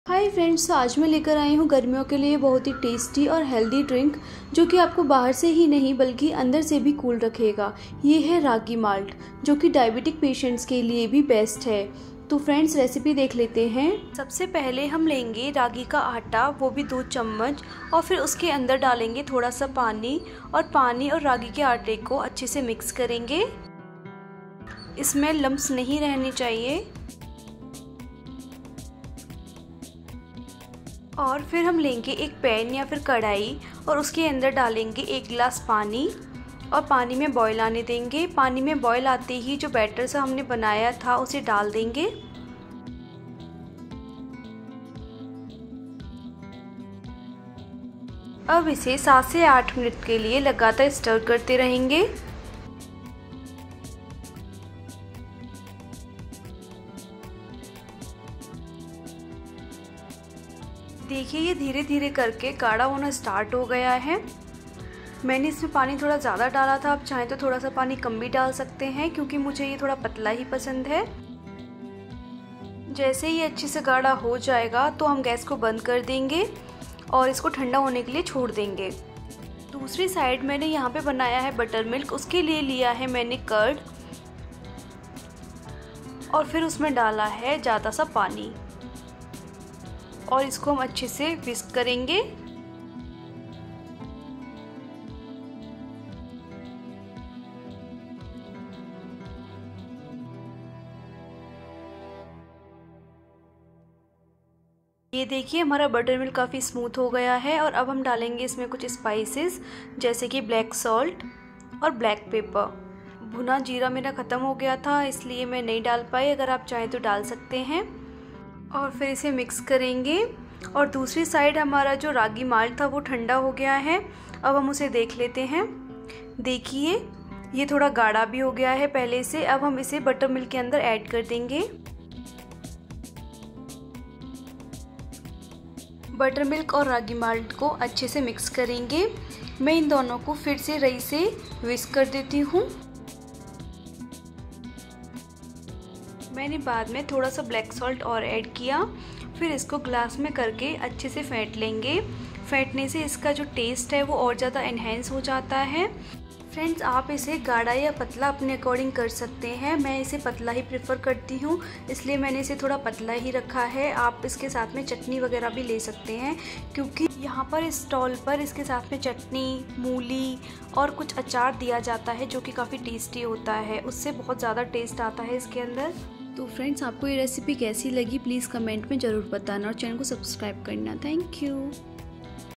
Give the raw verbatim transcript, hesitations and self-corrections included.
Hi friends, तो आज मैं लेकर आई हूँ गर्मियों के लिए बहुत ही टेस्टी और हेल्दी ड्रिंक जो कि आपको बाहर से ही नहीं बल्कि अंदर से भी कूल रखेगा। ये है रागी माल्ट, जो कि डायबिटिक पेशेंट्स के लिए भी बेस्ट है। तो फ्रेंड्स, रेसिपी देख लेते हैं। सबसे पहले हम लेंगे रागी का आटा, वो भी दो चम्मच, और फिर उसके अंदर डालेंगे थोड़ा सा पानी, और पानी और रागी के आटे को अच्छे से मिक्स करेंगे। इसमें लम्प्स नहीं रहने चाहिए। और फिर हम लेंगे एक पैन या फिर कढ़ाई और उसके अंदर डालेंगे एक गिलास पानी, और पानी में बॉईल आने देंगे। पानी में बॉईल आते ही जो बैटर सा हमने बनाया था उसे डाल देंगे। अब इसे सात से आठ मिनट के लिए लगातार स्टर करते रहेंगे। देखिए, ये धीरे धीरे करके गाढ़ा होना स्टार्ट हो गया है। मैंने इसमें पानी थोड़ा ज़्यादा डाला था, आप चाहें तो थोड़ा सा पानी कम भी डाल सकते हैं, क्योंकि मुझे ये थोड़ा पतला ही पसंद है। जैसे ही अच्छे से गाढ़ा हो जाएगा तो हम गैस को बंद कर देंगे और इसको ठंडा होने के लिए छोड़ देंगे। दूसरी साइड मैंने यहाँ पे बनाया है बटर मिल्क। उसके लिए लिया है मैंने कर्ड, और फिर उसमें डाला है ज़्यादा सा पानी, और इसको हम अच्छे से विस्क करेंगे। ये देखिए, हमारा बटर मिल्क काफ़ी स्मूथ हो गया है। और अब हम डालेंगे इसमें कुछ स्पाइसेस, जैसे कि ब्लैक सॉल्ट और ब्लैक पेपर। भुना जीरा मेरा ख़त्म हो गया था, इसलिए मैं नहीं डाल पाई। अगर आप चाहें तो डाल सकते हैं। और फिर इसे मिक्स करेंगे। और दूसरी साइड हमारा जो रागी माल्ट था वो ठंडा हो गया है। अब हम उसे देख लेते हैं। देखिए, ये थोड़ा गाढ़ा भी हो गया है पहले से। अब हम इसे बटर मिल्क के अंदर ऐड कर देंगे। बटर मिल्क और रागी माल्ट को अच्छे से मिक्स करेंगे। मैं इन दोनों को फिर से रई से विस्क कर देती हूँ। मैंने बाद में थोड़ा सा ब्लैक सॉल्ट और ऐड किया। फिर इसको ग्लास में करके अच्छे से फेंट लेंगे। फेंटने से इसका जो टेस्ट है वो और ज़्यादा एनहेंस हो जाता है। फ्रेंड्स, आप इसे गाढ़ा या पतला अपने अकॉर्डिंग कर सकते हैं। मैं इसे पतला ही प्रेफर करती हूँ, इसलिए मैंने इसे थोड़ा पतला ही रखा है। आप इसके साथ में चटनी वगैरह भी ले सकते हैं, क्योंकि यहाँ पर इस स्टॉल पर इसके साथ में चटनी, मूली और कुछ अचार दिया जाता है, जो कि काफ़ी टेस्टी होता है। उससे बहुत ज़्यादा टेस्ट आता है इसके अंदर। तो फ्रेंड्स, आपको ये रेसिपी कैसी लगी प्लीज़ कमेंट में ज़रूर बताना, और चैनल को सब्सक्राइब करना। Thank you.